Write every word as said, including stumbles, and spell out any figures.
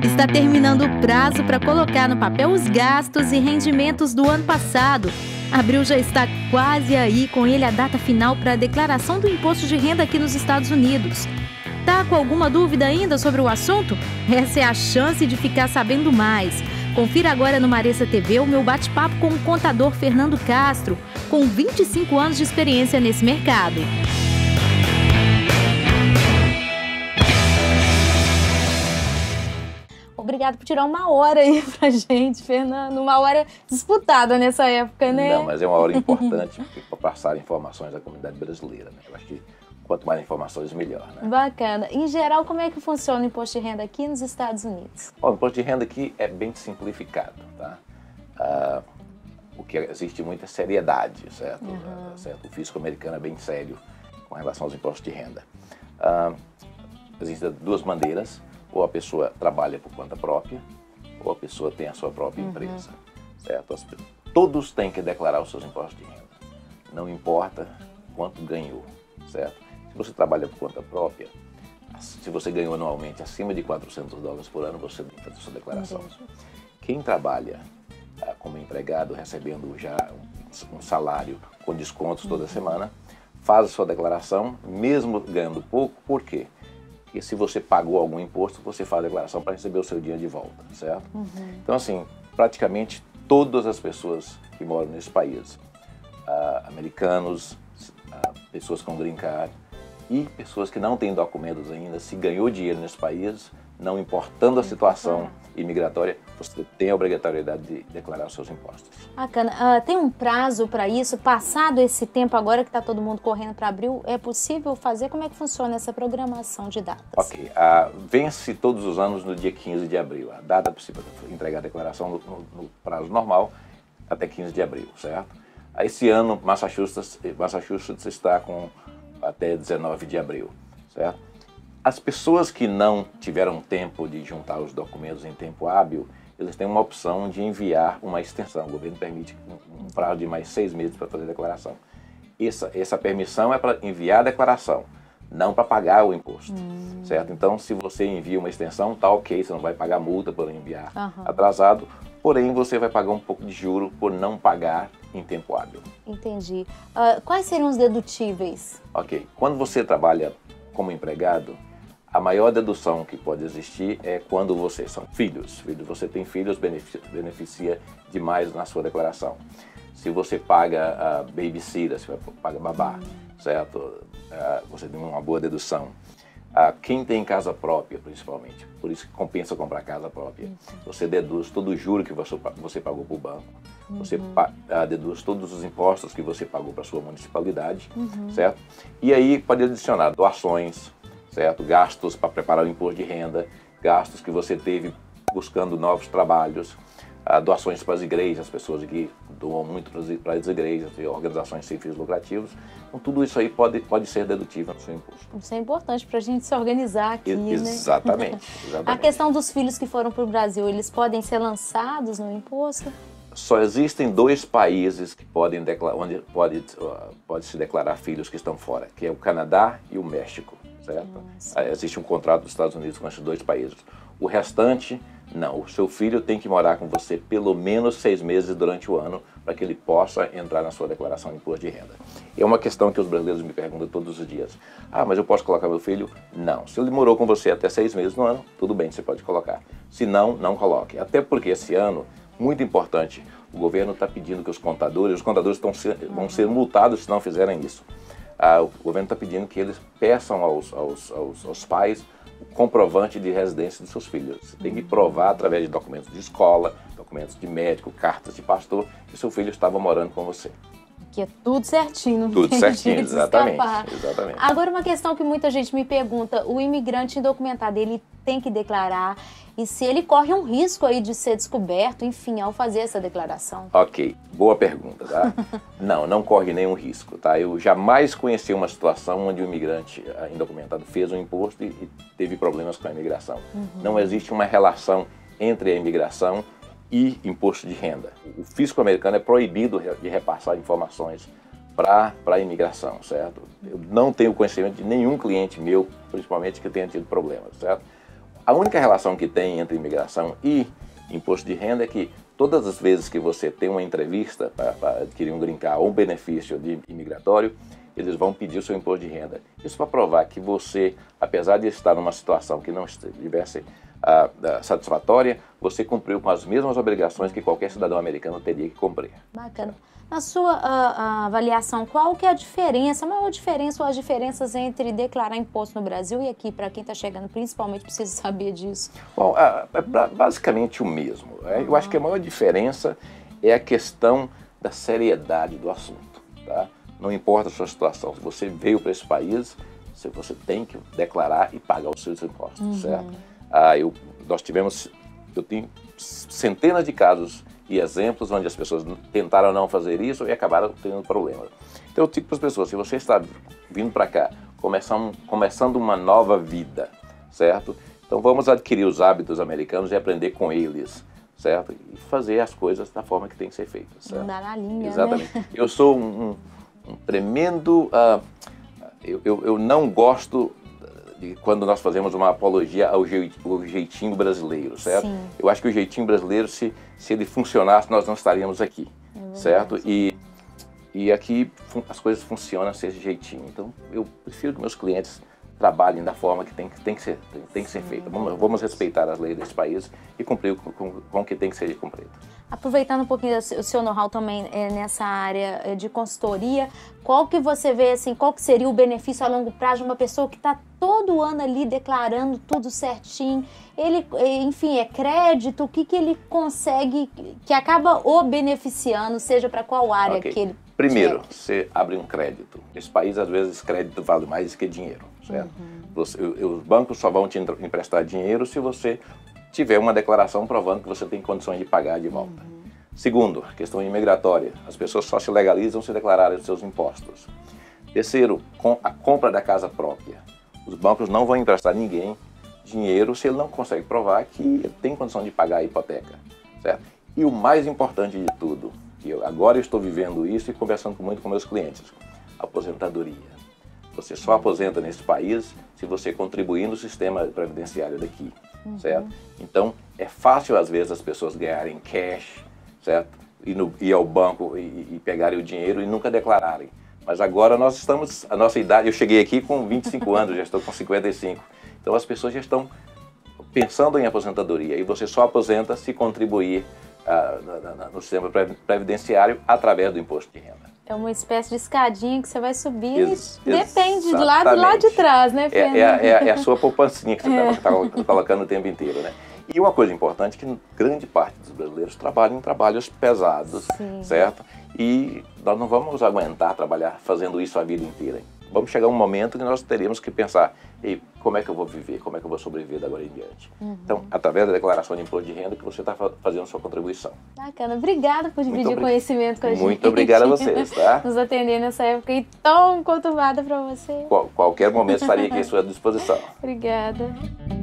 Está terminando o prazo para colocar no papel os gastos e rendimentos do ano passado. Abril já está quase aí, com ele a data final para a declaração do imposto de renda aqui nos Estados Unidos. Tá com alguma dúvida ainda sobre o assunto? Essa é a chance de ficar sabendo mais. Confira agora no Maressa T V o meu bate-papo com o contador Fernando Castro, com vinte e cinco anos de experiência nesse mercado. Obrigado por tirar uma hora aí pra gente, Fernando. Uma hora disputada nessa época, né? Não, mas é uma hora importante para passar informações da comunidade brasileira, né? Eu acho que quanto mais informações, melhor, né? Bacana. Em geral, como é que funciona o imposto de renda aqui nos Estados Unidos? Bom, o imposto de renda aqui é bem simplificado, tá? Ah, o que existe muita seriedade, certo? Uhum. certo? O fisco americano é bem sério com relação aos impostos de renda. Ah, existem duas maneiras. Ou a pessoa trabalha por conta própria, ou a pessoa tem a sua própria uhum. empresa, certo? As, todos têm que declarar os seus impostos de renda, não importa quanto ganhou, certo? Se você trabalha por conta própria, se você ganhou anualmente acima de quatrocentos dólares por ano, você tem que fazer a sua declaração. Entendi. Quem trabalha ah, como empregado, recebendo já um, um salário com descontos toda uhum. semana, faz a sua declaração, mesmo ganhando pouco, por quê? Porque se você pagou algum imposto, você faz a declaração para receber o seu dinheiro de volta, certo? Uhum. Então, assim, praticamente todas as pessoas que moram nesse país, uh, americanos, uh, pessoas com green card e pessoas que não têm documentos ainda, se ganhou dinheiro nesse país, não importando a situação imigratória, você tem a obrigatoriedade de declarar os seus impostos. Bacana. Uh, tem um prazo para isso? Passado esse tempo agora que está todo mundo correndo para abril, é possível fazer? Como é que funciona essa programação de datas? Ok. Uh, vence todos os anos no dia quinze de abril. A data possível de entregar a declaração no, no, no prazo normal até quinze de abril, certo? Esse ano, Massachusetts, Massachusetts está com até dezenove de abril, certo? As pessoas que não tiveram tempo de juntar os documentos em tempo hábil, eles têm uma opção de enviar uma extensão. O governo permite um prazo de mais seis meses para fazer a declaração. Essa, essa permissão é para enviar a declaração, não para pagar o imposto, hum. certo? Então, se você envia uma extensão, tá ok, você não vai pagar multa por enviar uhum. atrasado, porém você vai pagar um pouco de juro por não pagar em tempo hábil. Entendi. Uh, quais seriam os dedutíveis? Ok. Quando você trabalha como empregado, a maior dedução que pode existir é quando você são filhos. Filhos, você tem filhos, beneficia, beneficia demais na sua declaração. Se você paga a babysitter, se você paga babá, hum. certo? Uh, você tem uma boa dedução. Uh, quem tem casa própria, principalmente, por isso que compensa comprar casa própria. Uhum. Você deduz todo o juro que você, você pagou para o banco. Uhum. Você uh, deduz todos os impostos que você pagou para a sua municipalidade, uhum. certo? E aí pode adicionar doações, certo? Gastos para preparar o imposto de renda, gastos que você teve buscando novos trabalhos, uh, doações para as igrejas, pessoas que doam muito para as igrejas e organizações sem fins lucrativos. Então, tudo isso aí pode, pode ser dedutível no seu imposto. Isso é importante para a gente se organizar aqui, e, exatamente, né? Exatamente. A questão dos filhos que foram para o Brasil, eles podem ser lançados no imposto? Só existem dois países que podem declarar, onde pode, uh, pode se declarar filhos que estão fora, que é o Canadá e o México, certo? Nossa. Existe um contrato dos Estados Unidos com esses dois países. O restante, não. O seu filho tem que morar com você pelo menos seis meses durante o ano para que ele possa entrar na sua declaração de imposto de renda. E é uma questão que os brasileiros me perguntam todos os dias. Ah, mas eu posso colocar meu filho? Não. Se ele morou com você até seis meses no ano, tudo bem, você pode colocar. Se não, não coloque. Até porque esse ano, muito importante, o governo está pedindo que os contadores, os contadores estão ser, vão ser multados se não fizerem isso. Ah, o governo está pedindo que eles peçam aos, aos, aos, aos pais o comprovante de residência dos seus filhos. Você tem que provar através de documentos de escola, documentos de médico, cartas de pastor, que seu filho estava morando com você. Que é tudo certinho. Não tudo tem certinho, jeito de exatamente, escapar. exatamente. Agora, uma questão que muita gente me pergunta, o imigrante indocumentado, ele tem que declarar, e se ele corre um risco aí de ser descoberto, enfim, ao fazer essa declaração? Ok, boa pergunta, tá? Não, não corre nenhum risco, tá? Eu jamais conheci uma situação onde o imigrante indocumentado fez um imposto e, e teve problemas com a imigração. Uhum. Não existe uma relação entre a imigração e imposto de renda. O fisco americano é proibido de repassar informações para a imigração, certo? Eu não tenho conhecimento de nenhum cliente meu, principalmente, que tenha tido problemas, certo? a única relação que tem entre imigração e imposto de renda é que todas as vezes que você tem uma entrevista para adquirir um green card ou um benefício de imigratório, eles vão pedir o seu imposto de renda. Isso para provar que você, apesar de estar numa situação que não estivesse uh, uh, satisfatória, você cumpriu com as mesmas obrigações que qualquer cidadão americano teria que cumprir. Bacana. Na sua uh, avaliação, qual que é a diferença, a maior diferença ou as diferenças entre declarar imposto no Brasil e aqui, para quem está chegando, principalmente precisa saber disso? Bom, uh, é basicamente o mesmo. Uhum. Eu acho que a maior diferença é a questão da seriedade do assunto, tá? Não importa a sua situação, se você veio para esse país, você tem que declarar e pagar os seus impostos, uhum. certo? Ah, eu, nós tivemos, eu tenho centenas de casos e exemplos onde as pessoas tentaram não fazer isso e acabaram tendo problema. Então eu digo para as pessoas, se você está vindo para cá, começando, começando uma nova vida, certo? Então vamos adquirir os hábitos americanos e aprender com eles, certo? E fazer as coisas da forma que tem que ser feita, certo? Não dá na linha, exatamente. Né? Eu sou um, um, um tremendo... Uh, eu, eu, eu não gosto... quando nós fazemos uma apologia ao jeitinho brasileiro, certo? Sim. Eu acho que o jeitinho brasileiro, se, se ele funcionasse, nós não estaríamos aqui, é certo? E, e aqui as coisas funcionam desse jeitinho. Então, eu prefiro que meus clientes trabalhem da forma que tem, tem, que, ser, tem, tem que ser feita. Vamos, vamos respeitar as leis desse país e cumprir com, com, com o que tem que ser cumprido. Aproveitando um pouquinho o seu know-how também é, nessa área de consultoria, qual que você vê, assim, qual que seria o benefício a longo prazo de uma pessoa que está todo ano ali declarando tudo certinho? Ele, enfim, é crédito, o que, que ele consegue, que acaba o beneficiando, seja para qual área okay. que ele... Primeiro, tiver. Você abre um crédito. Nesse país, às vezes, crédito vale mais que dinheiro, certo? Uhum. Você, os bancos só vão te emprestar dinheiro se você tiver uma declaração provando que você tem condições de pagar de volta. Uhum. Segundo, a questão imigratória. As pessoas só se legalizam se declararem os seus impostos. Terceiro, com a compra da casa própria. Os bancos não vão emprestar ninguém dinheiro se ele não consegue provar que ele tem condição de pagar a hipoteca, certo? E o mais importante de tudo, que eu, agora eu estou vivendo isso e conversando muito com meus clientes, aposentadoria. Você só aposenta nesse país se você contribuir no sistema previdenciário daqui, uhum. certo? Então, é fácil às vezes as pessoas ganharem cash, certo? Ir, no, ir ao banco e, e pegarem o dinheiro e nunca declararem. Mas agora nós estamos, a nossa idade, eu cheguei aqui com vinte e cinco anos, já estou com cinquenta e cinco. Então as pessoas já estão pensando em aposentadoria e você só aposenta se contribuir uh, na, na, no sistema previdenciário através do imposto de renda. É uma espécie de escadinha que você vai subir Ex e depende do lado, do lado de trás, né, Fernando? É, é, é, é a sua poupancinha que você está é. tá colocando o tempo inteiro, né? E uma coisa importante é que grande parte dos brasileiros trabalham em trabalhos pesados, Sim. certo? E nós não vamos aguentar trabalhar fazendo isso a vida inteira. Vamos chegar um momento que nós teríamos que pensar, ei, como é que eu vou viver, como é que eu vou sobreviver da agora em diante. Uhum. Então, através da declaração de imposto de renda que você está fazendo sua contribuição. Bacana, obrigada por dividir conhecimento com a gente. Muito obrigado a vocês, tá? Nos atender nessa época e tão conturbada para você. Qual, qualquer momento estaria aqui à sua disposição. Obrigada.